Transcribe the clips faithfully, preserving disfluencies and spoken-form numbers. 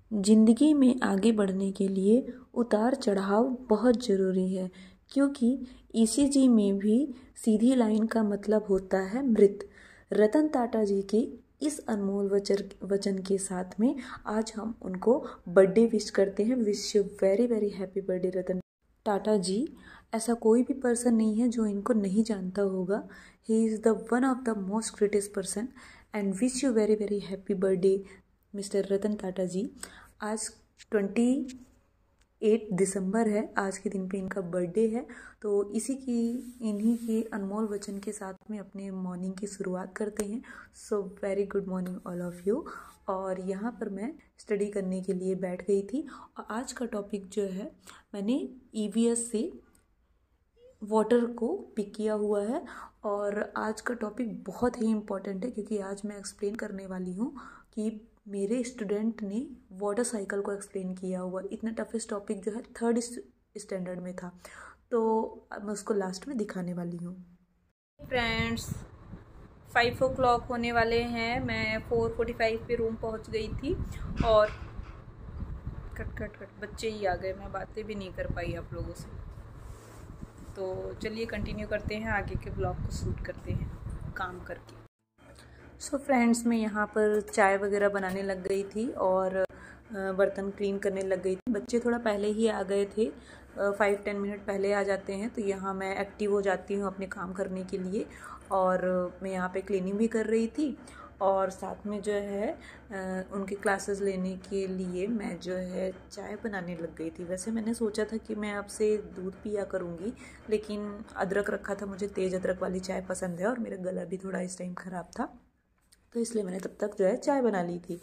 ज़िंदगी में आगे बढ़ने के लिए उतार चढ़ाव बहुत ज़रूरी है, क्योंकि ईसीजी में भी सीधी लाइन का मतलब होता है मृत। रतन टाटा जी के इस अनमोल वचन वचन के साथ में आज हम उनको बर्थडे विश करते हैं। Wish you very very happy birthday Ratan Tata ji. ऐसा कोई भी पर्सन नहीं है जो इनको नहीं जानता होगा। He is the one of the most greatest person and wish you very very happy birthday mister Ratan Tata ji. आज ट्वेंटी एट दिसंबर है, आज के दिन पे इनका बर्थडे है। तो इसी की इन्हीं के अनमोल वचन के साथ में अपने मॉर्निंग की शुरुआत करते हैं। So very good morning all of you. और यहाँ पर मैं स्टडी करने के लिए बैठ गई थी और आज का टॉपिक जो है मैंने ईवीएस से वाटर को पिक किया हुआ है। और आज का टॉपिक बहुत ही इम्पॉर्टेंट है, क्योंकि आज मैं एक्सप्लेन करने वाली हूँ कि मेरे स्टूडेंट ने वाटर साइकिल को एक्सप्लेन किया हुआ। इतना टफेस्ट टॉपिक जो है थर्ड स्टैंडर्ड में था, तो मैं उसको लास्ट में दिखाने वाली हूँ। फ्रेंड्स, फाइव ओ क्लॉक होने वाले हैं। मैं फोर फोर्टी फाइव पे रूम पहुँच गई थी और कट कट कट बच्चे ही आ गए, मैं बातें भी नहीं कर पाई आप लोगों से। तो चलिए कंटिन्यू करते हैं, आगे के ब्लॉग को शूट करते हैं काम करके। सो so फ्रेंड्स, मैं यहाँ पर चाय वगैरह बनाने लग गई थी और बर्तन क्लीन करने लग गई थी। बच्चे थोड़ा पहले ही आ गए थे, फाइव टेन मिनट पहले आ जाते हैं, तो यहाँ मैं एक्टिव हो जाती हूँ अपने काम करने के लिए। और मैं यहाँ पे क्लीनिंग भी कर रही थी और साथ में जो है उनके क्लासेस लेने के लिए मैं जो है चाय बनाने लग गई थी। वैसे मैंने सोचा था कि मैं आपसे दूध पिया करूँगी, लेकिन अदरक रखा था, मुझे तेज़ अदरक वाली चाय पसंद है और मेरा गला भी थोड़ा इस टाइम ख़राब था, तो इसलिए मैंने तब तक जो है चाय बना ली थी।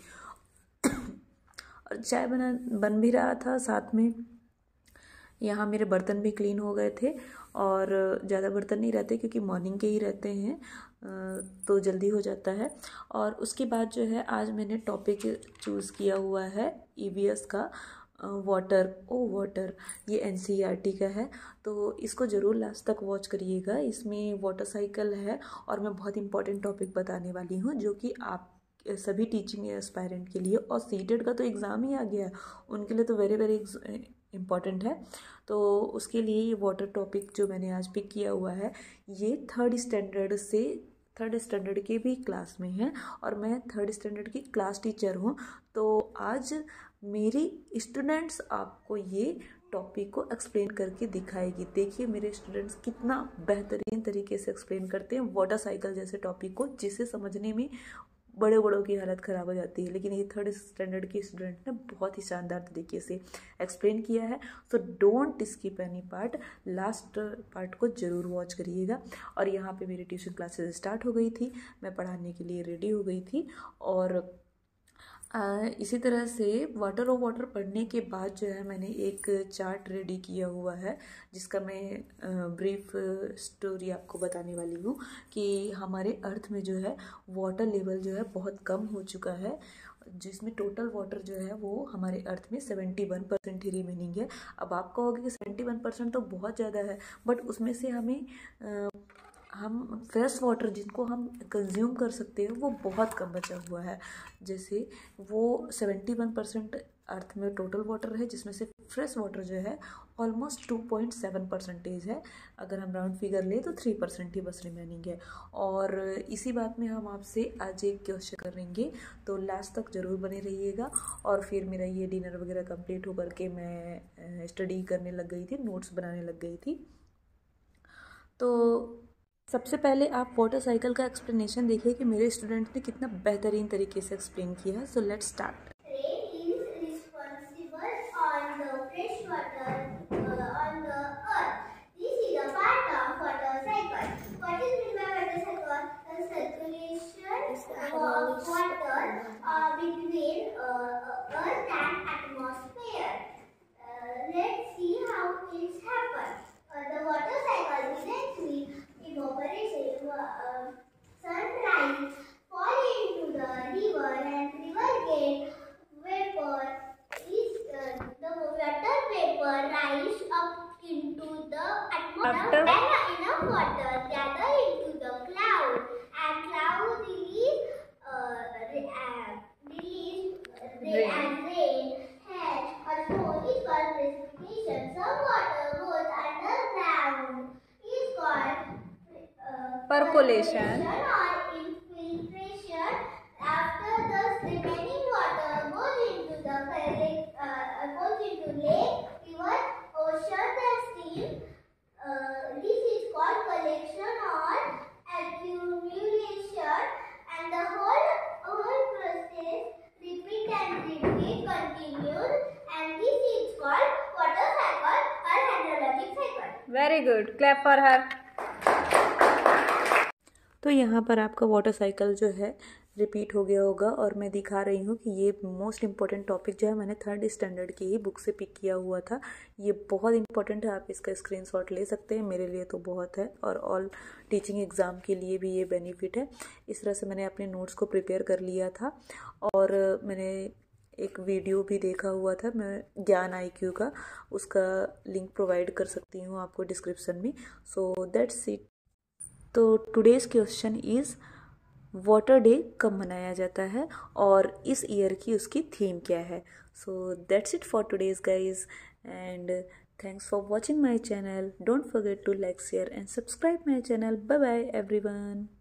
और चाय बना बन भी रहा था, साथ में यहाँ मेरे बर्तन भी क्लीन हो गए थे। और ज़्यादा बर्तन नहीं रहते क्योंकि मॉर्निंग के ही रहते हैं, तो जल्दी हो जाता है। और उसके बाद जो है आज मैंने टॉपिक चूज़ किया हुआ है ईवीएस का, वाटर ओ वाटर। ये एनसीईआरटी का है, तो इसको ज़रूर लास्ट तक वॉच करिएगा। इसमें वाटर साइकिल है और मैं बहुत इंपॉर्टेंट टॉपिक बताने वाली हूँ, जो कि आप सभी टीचिंग एस्पायरेंट के लिए, और सीटेट का तो एग्ज़ाम ही आ गया, उनके लिए तो वेरी वेरी इम्पॉर्टेंट है। तो उसके लिए ये वाटर टॉपिक जो मैंने आज पिक किया हुआ है, ये थर्ड स्टैंडर्ड से थर्ड स्टैंडर्ड के भी क्लास में है और मैं थर्ड स्टैंडर्ड की क्लास टीचर हूँ। तो आज मेरी स्टूडेंट्स आपको ये टॉपिक को एक्सप्लेन करके दिखाएगी। देखिए मेरे स्टूडेंट्स कितना बेहतरीन तरीके से एक्सप्लेन करते हैं वाटर साइकिल जैसे टॉपिक को, जिसे समझने में बड़े बड़ों की हालत ख़राब हो जाती है, लेकिन ये थर्ड स्टैंडर्ड के स्टूडेंट ने बहुत ही शानदार तरीके से एक्सप्लेन किया है। So don't skip any part, last part को ज़रूर वॉच करिएगा। और यहाँ पे मेरी ट्यूशन क्लासेस स्टार्ट हो गई थी, मैं पढ़ाने के लिए रेडी हो गई थी। और आ, इसी तरह से वाटर ऑफ वाटर पढ़ने के बाद जो है मैंने एक चार्ट रेडी किया हुआ है, जिसका मैं ब्रीफ स्टोरी आपको बताने वाली हूँ कि हमारे अर्थ में जो है वाटर लेवल जो है बहुत कम हो चुका है, जिसमें टोटल वाटर जो है वो हमारे अर्थ में सेवेंटी वन परसेंट ही रिमेनिंग है। अब आप कहोगे कि सेवेंटी वन परसेंट तो बहुत ज़्यादा है, बट उसमें से हमें आ, हम फ्रेश वाटर जिनको हम कंज्यूम कर सकते हैं वो बहुत कम बचा हुआ है। जैसे वो सेवेंटी वन परसेंट अर्थ में टोटल वाटर है, जिसमें से फ्रेश वाटर जो है almost two point seven percentage है। अगर हम राउंड फिगर लें तो थ्री परसेंट ही बस रिमेनिंग है। और इसी बात में हम आपसे आज एक क्वेश्चन करेंगे, तो लास्ट तक ज़रूर बने रहिएगा। और फिर मेरा ये डिनर वगैरह कंप्लीट होकर के मैं स्टडी करने लग गई थी, नोट्स बनाने लग गई थी। तो सबसे पहले आप वाटर साइकिल का एक्सप्लेनेशन देखिए कि मेरे स्टूडेंट ने कितना बेहतरीन तरीके से एक्सप्लेन किया है। So let's start. Sunrise fall into the river and river get percolation or infiltration. After the remaining water goes into the lake, uh, goes into lake, river, ocean, and stream. Uh, this is called collection or accumulation, and the whole whole process repeat and repeat continues, and this is called water cycle or hydrologic cycle. Very good. Clap for her. तो यहाँ पर आपका water cycle जो है repeat हो गया होगा, और मैं दिखा रही हूँ कि ये मोस्ट इम्पॉर्टेंट टॉपिक जो है मैंने थर्ड स्टैंडर्ड की ही बुक से पिक किया हुआ था। ये बहुत इंपॉर्टेंट है, आप इसका स्क्रीनशॉट ले सकते हैं, मेरे लिए तो बहुत है, और ऑल टीचिंग एग्ज़ाम के लिए भी ये बेनिफिट है। इस तरह से मैंने अपने नोट्स को प्रिपेयर कर लिया था, और मैंने एक वीडियो भी देखा हुआ था, मैं ज्ञान आई क्यू का, उसका लिंक प्रोवाइड कर सकती हूँ आपको डिस्क्रिप्शन में। So that's it. तो today's question is water day कब मनाया जाता है और इस ईयर की उसकी थीम क्या है। So that's it for today's guys, and thanks for watching my channel. Don't forget to like, share and subscribe my channel. Bye bye everyone.